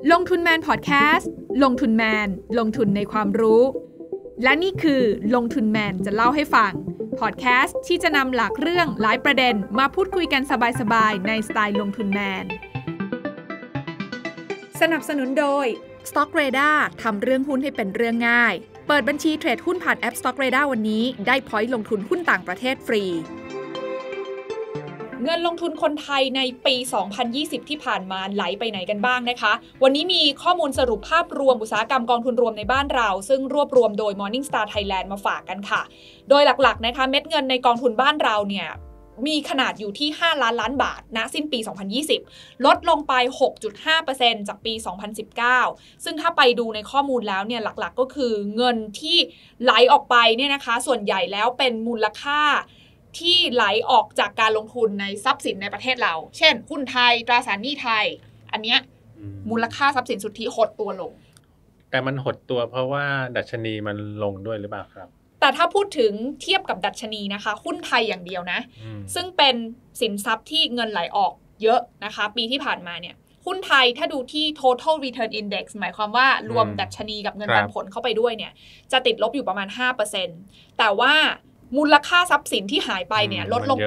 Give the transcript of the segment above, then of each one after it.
ลงทุนแมนพอดแคสต์ลงทุนแมนลงทุนในความรู้และนี่คือลงทุนแมนจะเล่าให้ฟังพอดแคสต์ที่จะนำหลักเรื่องหลายประเด็นมาพูดคุยกันสบายๆในสไตล์ลงทุนแมนสนับสนุนโดย Stock Radar ทำเรื่องหุ้นให้เป็นเรื่องง่ายเปิดบัญชีเทรดหุ้นผ่านแอป Stock Radar วันนี้ได้พอยต์ลงทุนหุ้นต่างประเทศฟรีเงินลงทุนคนไทยในปี 2020 ที่ผ่านมาไหลไปไหนกันบ้างนะคะวันนี้มีข้อมูลสรุปภาพรวมอุตสาหกรรมกองทุนรวมในบ้านเราซึ่งรวบรวมโดย Morningstar Thailand มาฝากกันค่ะโดยหลักๆนะคะเม็ดเงินในกองทุนบ้านเราเนี่ยมีขนาดอยู่ที่5ล้านล้านบาทณสิ้นปี 2020 ลดลงไป 6.5% จากปี 2019 ซึ่งถ้าไปดูในข้อมูลแล้วเนี่ยหลักๆก็คือเงินที่ไหลออกไปเนี่ยนะคะส่วนใหญ่แล้วเป็นมูลค่าที่ไหลออกจากการลงทุนในทรัพย์สินในประเทศเราเช่นหุ้นไทยตราสารหนี้ไทยอันเนี้ยมูลค่าทรัพย์สินสุทธิหดตัวลงแต่มันหดตัวเพราะว่าดัชนีมันลงด้วยหรือเปล่าครับแต่ถ้าพูดถึงเทียบกับดัชนีนะคะหุ้นไทยอย่างเดียวนะซึ่งเป็นสินทรัพย์ที่เงินไหลออกเยอะนะคะปีที่ผ่านมาเนี่ยหุ้นไทยถ้าดูที่ total return index หมายความว่ารวมดัชนีกับเงินปันผลเข้าไปด้วยเนี่ยจะติดลบอยู่ประมาณ 5% แต่ว่ามูลค่าทรัพย์สินที่หายไปเนี่ยลดลงไป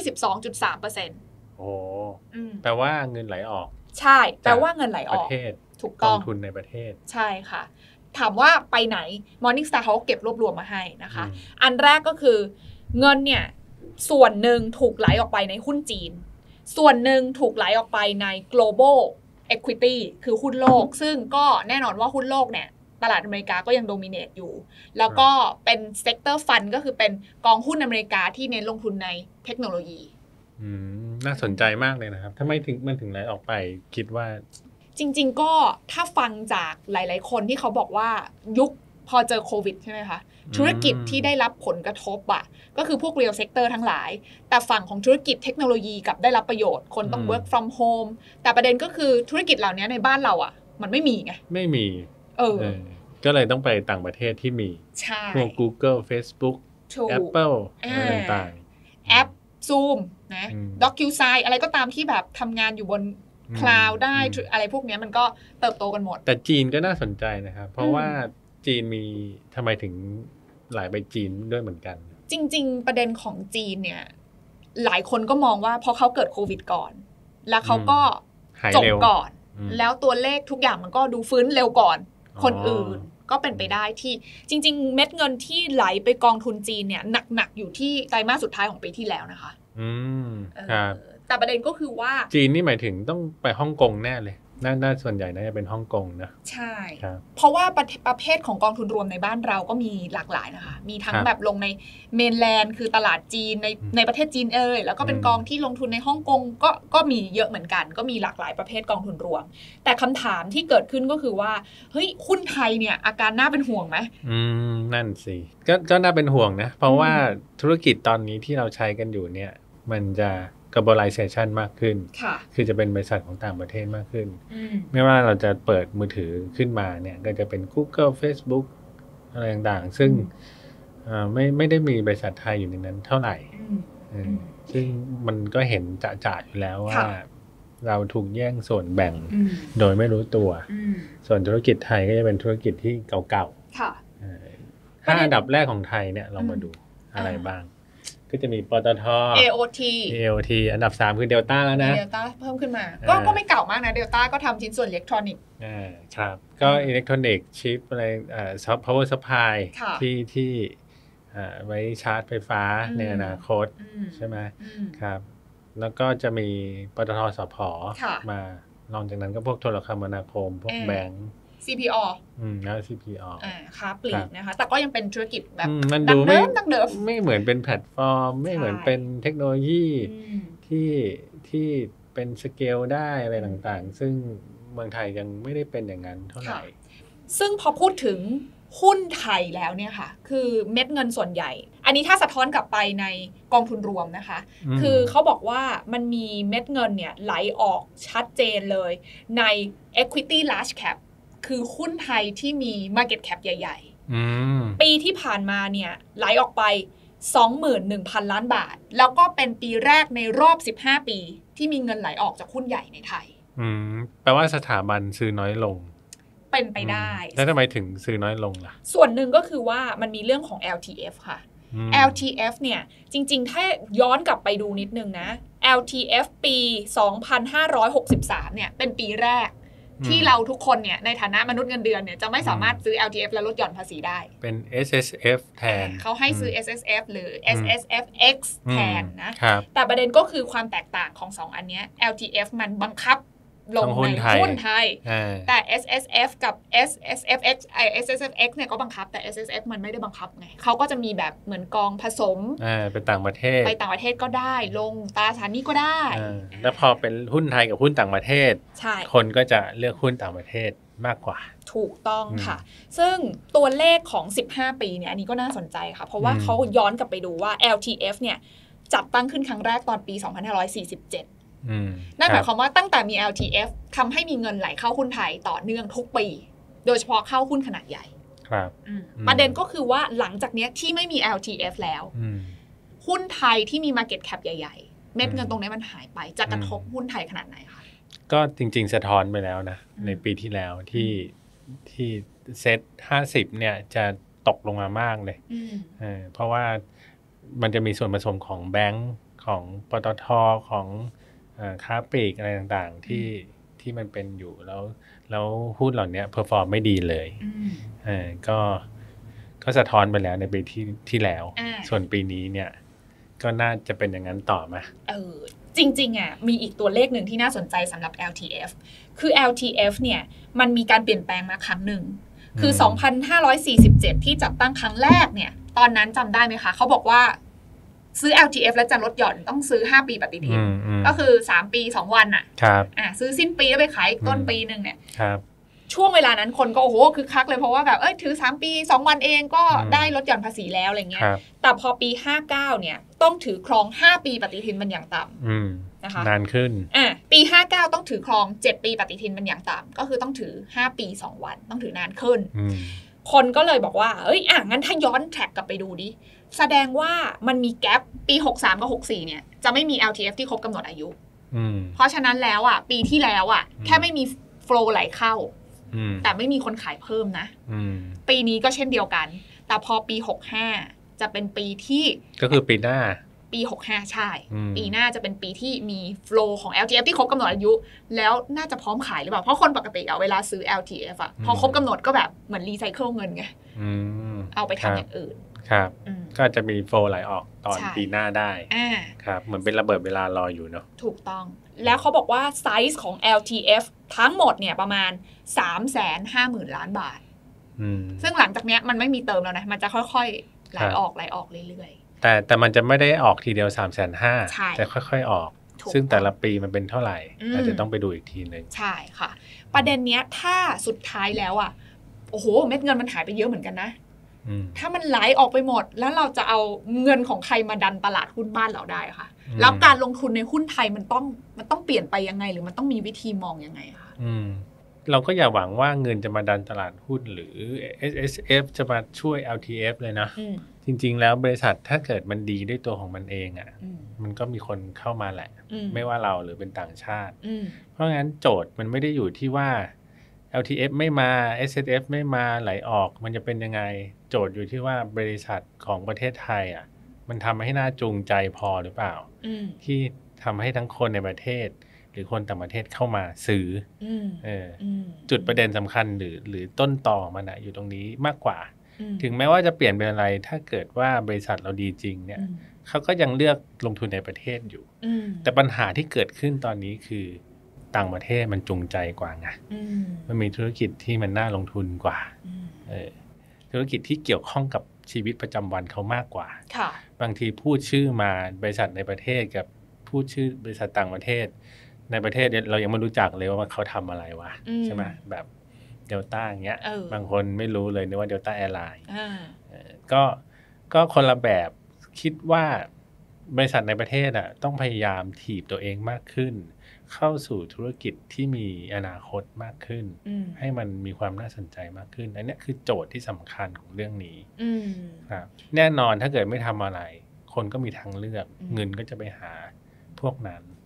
22.3% โอ้แปลว่าเงินไหลออกใช่แปลว่าเงินไหลออกประเทศถูกต้องกองทุนในประเทศใช่ค่ะถามว่าไปไหน Morningstar เขาเก็บรวบรวมมาให้นะคะอันแรกก็คือเงินเนี่ยส่วนหนึ่งถูกไหลออกไปในหุ้นจีนส่วนหนึ่งถูกไหลออกไปใน global equity คือหุ้นโลกซึ่งก็แน่นอนว่าหุ้นโลกเนี่ยตลาดอเมริกาก็ยังโดมิเนตอยู่แล้วก็เป็นเซกเตอร์ฟันก็คือเป็นกองหุ้นอเมริกาที่เน้นลงทุนในเทคโนโลยีน่าสนใจมากเลยนะครับทำไมมันถึงไหลออกไปคิดว่าจริงๆก็ถ้าฟังจากหลายๆคนที่เขาบอกว่ายุคพอเจอโควิดใช่ไหมคะธุรกิจที่ได้รับผลกระทบอ่ะก็คือพวก real sector ทั้งหลายแต่ฝั่งของธุรกิจเทคโนโลยีกับได้รับประโยชน์คนต้อง work from home แต่ประเด็นก็คือธุรกิจเหล่านี้ในบ้านเราอ่ะมันไม่มีไงไม่มีก็เลยต้องไปต่างประเทศที่มีพวก Google Facebook Apple อะไรต่างๆแอป Zoom นะ DocuSign อะไรก็ตามที่แบบทำงานอยู่บนคลาวด์ได้อะไรพวกนี้มันก็เติบโตกันหมดแต่จีนก็น่าสนใจนะครับเพราะว่าจีนมีทำไมถึงไหลไปจีนด้วยเหมือนกันจริงๆประเด็นของจีนเนี่ยหลายคนก็มองว่าเพราะเขาเกิดโควิดก่อนแล้วเขาก็จบก่อนแล้วตัวเลขทุกอย่างมันก็ดูฟื้นเร็วก่อนคนอื่นก็เป็นไปได้ที่จริงๆเม็ดเงินที่ไหลไปกองทุนจีนเนี่ยหนักๆอยู่ที่ไตรมาสสุดท้ายของปีที่แล้วนะคะครับแต่ประเด็นก็คือว่าจีนนี่หมายถึงต้องไปฮ่องกงแน่เลยน่าส่วนใหญ่น่าจะเป็นฮ่องกงนะใช่เพราะว่าประเภทของกองทุนรวมในบ้านเราก็มีหลากหลายนะคะมีทั้งแบบลงในเมนแลนด์คือตลาดจีนในประเทศจีนแล้วก็เป็นกองที่ลงทุนในฮ่องกงก็มีเยอะเหมือนกันก็มีหลากหลายประเภทกองทุนรวมแต่คำถามที่เกิดขึ้นก็คือว่าเฮ้ยหุ้นไทยเนี่ยอาการน่าเป็นห่วงไหมนั่นสิก็น่าเป็นห่วงนะเพราะว่าธุรกิจตอนนี้ที่เราใช้กันอยู่เนี่ยมันจะ globalization มากขึ้นคือจะเป็นบริษัทของต่างประเทศมากขึ้นไม่ว่าเราจะเปิดมือถือขึ้นมาเนี่ยก็จะเป็น Google Facebook อะไรต่างๆซึ่งไม่ได้มีบริษัทไทยอยู่ในนั้นเท่าไหร่ซึ่งมันก็เห็นจะอยู่แล้วว่าเราถูกแย่งส่วนแบ่งโดยไม่รู้ตัวส่วนธุรกิจไทยก็จะเป็นธุรกิจที่เก่าๆ5อันดับแรกของไทยเนี่ยเรามาดูอะไรบ้างก็จะมีปตท. AOT อันดับ3คือเดลต้าแล้วนะเดลต้าเพิ่มขึ้นมาก็ไม่เก่ามากนะเดลต้าก็ทำชิ้นส่วนอิเล็กทรอนิกส์ครับก็อิเล็กทรอนิกส์ชิปอะไรpower supply ที่ไว้ชาร์จไฟฟ้าในอนาคตใช่ไหมครับแล้วก็จะมีปตท.สผ.มาลองจากนั้นก็พวกโทรคมนาคมพวกแบงก์ CPO แล้ว CPO ค้าปลีกนะคะแต่ก็ยังเป็นธุรกิจแบบมันดูไม่เหมือนเป็นแพลตฟอร์มไม่เหมือนเป็นเทคโนโลยีที่เป็นสเกลได้อะไรต่างๆซึ่งเมืองไทยยังไม่ได้เป็นอย่างนั้นเท่าไหร่ซึ่งพอพูดถึงหุ้นไทยแล้วเนี่ยค่ะคือเม็ดเงินส่วนใหญ่อันนี้ถ้าสะท้อนกลับไปในกองทุนรวมนะคะคือเขาบอกว่ามันมีเม็ดเงินเนี่ยไหลออกชัดเจนเลยใน equity large capคือหุ้นไทยที่มี market cap ใหญ่ๆปีที่ผ่านมาเนี่ยไหลออกไป 21,000 ล้านบาทแล้วก็เป็นปีแรกในรอบ15ปีที่มีเงินไหลออกจากหุ้นใหญ่ในไทยแปลว่าสถาบันซื้อน้อยลงเป็นไปได้แล้วทำไมถึงซื้อน้อยลงล่ะส่วนหนึ่งก็คือว่ามันมีเรื่องของ LTF ค่ะ LTF เนี่ยจริงๆถ้าย้อนกลับไปดูนิดนึงนะ LTF ปี 2563 เนี่ยเป็นปีแรกที่เราทุกคนเนี่ยในฐานะมนุษย์เงินเดือนเนี่ยจะไม่สามารถซื้อ LTF และลดหย่อนภาษีได้เป็น SSF แทนเขาให้ซื้อ SSF หรือ SSFX แทนนะแต่ประเด็นก็คือความแตกต่างของ2อันนี้ LTF มันบังคับลงในหุ้นไทยแต่ SSF กับ SSFX SSFX เนี่ยก็บังคับแต่ SSF มันไม่ได้บังคับไงเขาก็จะมีแบบเหมือนกองผสมไปต่างประเทศก็ได้ลงตราสารหนี้ก็ได้แล้วพอเป็นหุ้นไทยกับหุ้นต่างประเทศคนก็จะเลือกหุ้นต่างประเทศมากกว่าถูกต้องค่ะซึ่งตัวเลขของ15ปีเนี่ยอันนี้ก็น่าสนใจค่ะเพราะว่าเขาย้อนกลับไปดูว่า LTF เนี่ยจัดตั้งขึ้นครั้งแรกตอนปี 2547นั่นหมายความว่าตั้งแต่มี LTF ทำให้มีเงินไหลเข้าหุ้นไทยต่อเนื่องทุกปีโดยเฉพาะเข้าหุ้นขนาดใหญ่ครับประเด็นก็คือว่าหลังจากนี้ที่ไม่มี LTF แล้วหุ้นไทยที่มี Market Cap ใหญ่ๆเม็ดเงินตรงนี้มันหายไปจะกระทบหุ้นไทยขนาดไหนคะก็จริงๆสะท้อนไปแล้วนะในปีที่แล้วที่เซ็ต50เนี่ยจะตกลงมามากเลยเพราะว่ามันจะมีส่วนผสมของแบงก์ของปตท.ของค้าปลีกอะไรต่างๆที่มันเป็นอยู่แล้วหุ้นเหล่านี้เพอร์ฟอร์มไม่ดีเลยก็สะท้อนไปแล้วในปีที่แล้วส่วนปีนี้เนี่ยก็น่าจะเป็นอย่างนั้นต่อมาจริงๆอ่ะมีอีกตัวเลขหนึ่งที่น่าสนใจสำหรับ LTF คือ LTF เนี่ยมันมีการเปลี่ยนแปลงมาครั้งหนึ่งคือ 2547 ที่จัดตั้งครั้งแรกเนี่ยตอนนั้นจำได้ไหมคะเขาบอกว่าซื้อ LTF แล้วจะลดหย่อนต้องซื้อ5ปีปฏิทินก็คือ3ปี2วันอ่ะซื้อสิ้นปีแล้วไปขายต้นปีนึงเนี่ยช่วงเวลานั้นคนก็โอ้โหคือคักเลยเพราะว่าแบบถือ3ปี2วันเองก็ได้ลดหย่อนภาษีแล้วอะไรเงี้ยแต่พอปี59เนี่ยต้องถือครอง5ปีปฏิทินมันอย่างต่ำนะคะนานขึ้นปี59ต้องถือครอง7ปีปฏิทินมันอย่างต่ำก็คือต้องถือ5ปี2วันต้องถือนานขึ้นคนก็เลยบอกว่างั้นถ้าย้อนแทร็กกลับไปดูดิแสดงว่ามันมีแกปปี63กับ64เนี่ยจะไม่มี LTF ที่ครบกำหนดอายุเพราะฉะนั้นแล้วปีที่แล้วแค่ไม่มีโฟลว์ไหลเข้าแต่ไม่มีคนขายเพิ่มนะปีนี้ก็เช่นเดียวกันแต่พอปี65จะเป็นปีที่ก็คือปีหน้าปี65ใช่ปีหน้าจะเป็นปีที่มีโฟลว์ของ LTF ที่ครบกำหนดอายุแล้วน่าจะพร้อมขายหรือเปล่าเพราะคนปกติเวลาซื้อ LTF พอครบกำหนดก็แบบเหมือนรีไซเคิลเงินไงเอาไปทำอย่างอื่นครับก็จะมีโฟลว์ไหลออกตอนปีหน้าได้ครับเหมือนเป็นระเบิดเวลารออยู่เนาะถูกต้องแล้วเขาบอกว่าไซส์ของ LTF ทั้งหมดเนี่ยประมาณ 350,000 ล้านบาทซึ่งหลังจากนี้มันไม่มีเติมแล้วนะมันจะค่อยๆไหลออกเรื่อยๆแต่มันจะไม่ได้ออกทีเดียว 350,000 จะค่อยๆออกซึ่งแต่ละปีมันเป็นเท่าไหร่อาจจะต้องไปดูอีกทีนึงใช่ค่ะประเด็นเนี้ยถ้าสุดท้ายแล้วโอ้โหเม็ดเงินมันหายไปเยอะเหมือนกันนะถ้ามันไหลออกไปหมดแล้วเราจะเอาเงินของใครมาดันตลาดหุ้นบ้านเราได้ค่ะแล้วการลงทุนในหุ้นไทยมันต้องเปลี่ยนไปยังไงหรือมันต้องมีวิธีมองยังไงคะเราก็อย่าหวังว่าเงินจะมาดันตลาดหุ้นหรือ SSF จะมาช่วย LTF เลยนะจริงๆแล้วบริษัทถ้าเกิดมันดีด้วยตัวของมันเองมันก็มีคนเข้ามาแหละไม่ว่าเราหรือเป็นต่างชาติเพราะงั้นโจทย์มันไม่ได้อยู่ที่ว่า LTF ไม่มา SSF ไม่มาไหลออกมันจะเป็นยังไงโจทย์อยู่ที่ว่าบริษัทของประเทศไทยมันทำให้น่าจูงใจพอหรือเปล่าที่ทำให้ทั้งคนในประเทศหรือคนต่างประเทศเข้ามาซื้อจุดประเด็นสำคัญหรือต้นตอมันอยู่ตรงนี้มากกว่าถึงแม้ว่าจะเปลี่ยนเป็นอะไรถ้าเกิดว่าบริษัทเราดีจริงเนี่ยเขาก็ยังเลือกลงทุนในประเทศอยู่แต่ปัญหาที่เกิดขึ้นตอนนี้คือต่างประเทศมันจูงใจกว่าไงมันมีธุรกิจที่มันน่าลงทุนกว่าธุรกิจที่เกี่ยวข้องกับชีวิตประจำวันเขามากกว่าบางทีพูดชื่อมาบริษัทในประเทศกับพูดชื่อบริษัทต่างประเทศในประเทศเรายังไม่รู้จักเลยว่าเขาทำอะไรวะใช่ไหมแบบเดลต้าอย่างเงี้ยบางคนไม่รู้เลยนึกว่าเดลต้าแอร์ไลน์ก็คนละแบบคิดว่าบริษัทในประเทศต้องพยายามถีบตัวเองมากขึ้นเข้าสู่ธุรกิจที่มีอนาคตมากขึ้นให้มันมีความน่าสนใจมากขึ้นอันนี้คือโจทย์ที่สำคัญของเรื่องนี้ครับแน่นอนถ้าเกิดไม่ทำอะไรคนก็มีทางเลือกเงินก็จะไปหาพวกนั้น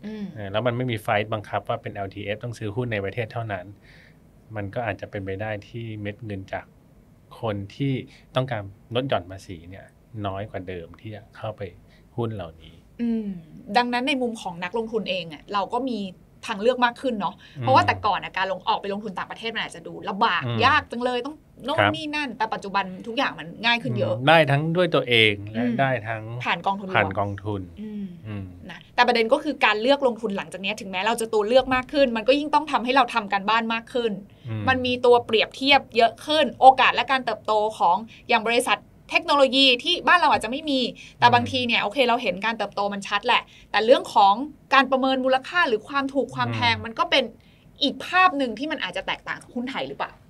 แล้วมันไม่มีไฟต์บังคับว่าเป็น LTF ต้องซื้อหุ้นในประเทศเท่านั้นมันก็อาจจะเป็นไปได้ที่เม็ดเงินจากคนที่ต้องการลดหย่อนภาษีเนี่ยน้อยกว่าเดิมที่จะเข้าไปหุ้นเหล่านี้ดังนั้นในมุมของนักลงทุนเองอ่ะเราก็มีทางเลือกมากขึ้นเนาะเพราะว่าแต่ก่อนการออกไปลงทุนต่างประเทศมันอาจจะดูลำบากยากจังเลยต้องโน่นนี่นั่นแต่ปัจจุบันทุกอย่างมันง่ายขึ้นเยอะได้ทั้งด้วยตัวเองและได้ทั้งผ่านกองทุนนะแต่ประเด็นก็คือการเลือกลงทุนหลังจากนี้ถึงแม้เราจะตัวเลือกมากขึ้นมันก็ยิ่งต้องทำให้เราทำการบ้านมากขึ้นมันมีตัวเปรียบเทียบเยอะขึ้นโอกาสและการเติบโตของอย่างบริษัทเทคโนโลยีที่บ้านเราอาจจะไม่มีแต่บางทีเนี่ยโอเคเราเห็นการเติบโตมันชัดแหละแต่เรื่องของการประเมินมูลค่าหรือความถูกความแพงมันก็เป็นอีกภาพหนึ่งที่มันอาจจะแตกต่างกับหุ้นไทยหรือเปล่า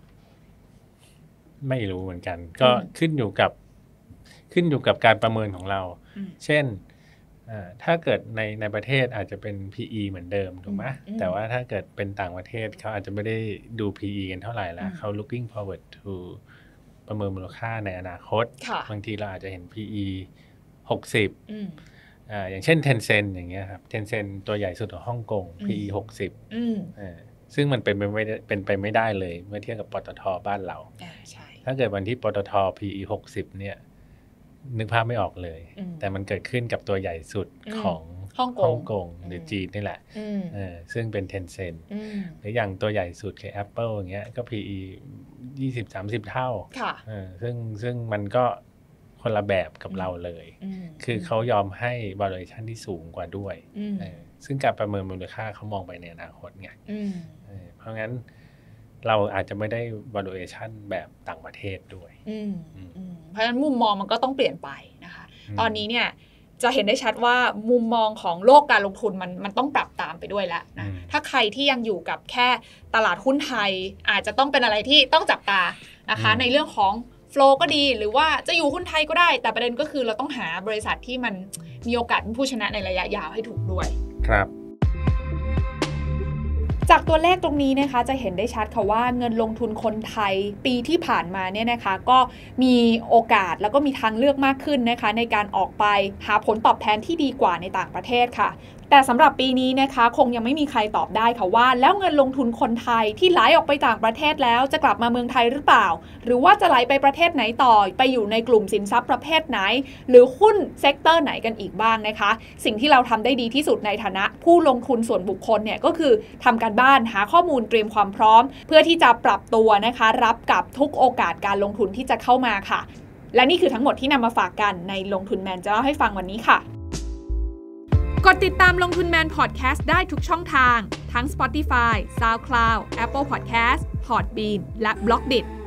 ไม่รู้เหมือนกันก็ขึ้นอยู่กับการประเมินของเราเช่นถ้าเกิดในประเทศอาจจะเป็น PE เหมือนเดิมถูกไหมแต่ว่าถ้าเกิดเป็นต่างประเทศเขาอาจจะไม่ได้ดู PE กันเท่าไหร่แล้วเขา looking forward toประเมินมูลค่าในอนาคตบางทีเราอาจจะเห็น PE 60อย่างเช่น Tencent อย่างเงี้ยครับ Tencent ตัวใหญ่สุดของฮ่องกง PE 60ซึ่งมันเป็นไปไม่ได้เลยเมื่อเทียบกับปตท.บ้านเราถ้าเกิดวันที่ปตท. PE 60เนี่ยนึกภาพไม่ออกเลยแต่มันเกิดขึ้นกับตัวใหญ่สุดของฮ่องกงหรือจีนนี่แหละซึ่งเป็น Tencent หรืออย่างตัวใหญ่สุดคือ Apple อย่างเงี้ยก็ PE 20-30 เท่าซึ่งมันก็คนละแบบกับเราเลยคือเขายอมให้ valuation ที่สูงกว่าด้วยซึ่งการประเมินมูลค่าเขามองไปในอนาคตไงเพราะงั้นเราอาจจะไม่ได้ valuation แบบต่างประเทศด้วยเพราะฉะนั้นมุมมองมันก็ต้องเปลี่ยนไปนะคะตอนนี้เนี่ยจะเห็นได้ชัดว่ามุมมองของโลกการลงทุนมันต้องปรับตามไปด้วยแล้วนะถ้าใครที่ยังอยู่กับแค่ตลาดหุ้นไทยอาจจะต้องเป็นอะไรที่ต้องจับตานะคะในเรื่องของโฟลว์ก็ดีหรือว่าจะอยู่หุ้นไทยก็ได้แต่ประเด็นก็คือเราต้องหาบริษัทที่มันมีโอกาสเป็นผู้ชนะในระยะยาวให้ถูกด้วยครับจากตัวเลขตรงนี้นะคะจะเห็นได้ชัดค่ะว่าเงินลงทุนคนไทยปีที่ผ่านมาเนี่ยนะคะก็มีโอกาสแล้วก็มีทางเลือกมากขึ้นนะคะในการออกไปหาผลตอบแทนที่ดีกว่าในต่างประเทศค่ะแต่สำหรับปีนี้นะคะคงยังไม่มีใครตอบได้ค่ะว่าแล้วเงินลงทุนคนไทยที่ไหลออกไปต่างประเทศแล้วจะกลับมาเมืองไทยหรือเปล่าหรือว่าจะไหลไปประเทศไหนต่อไปอยู่ในกลุ่มสินทรัพย์ประเภทไหนหรือหุ้นเซกเตอร์ไหนกันอีกบ้างนะคะสิ่งที่เราทำได้ดีที่สุดในฐานะผู้ลงทุนส่วนบุคคลเนี่ยก็คือทำการบ้านหาข้อมูลเตรียมความพร้อมเพื่อที่จะปรับตัวนะคะรับกับทุกโอกาสการลงทุนที่จะเข้ามาค่ะและนี่คือทั้งหมดที่นำมาฝากกันในลงทุนแมนจะเล่าให้ฟังวันนี้ค่ะกดติดตามลงทุนแมนพอดแคสต์ได้ทุกช่องทางทั้ง Spotify, SoundCloud, Apple Podcast, Podbean และ Blockdit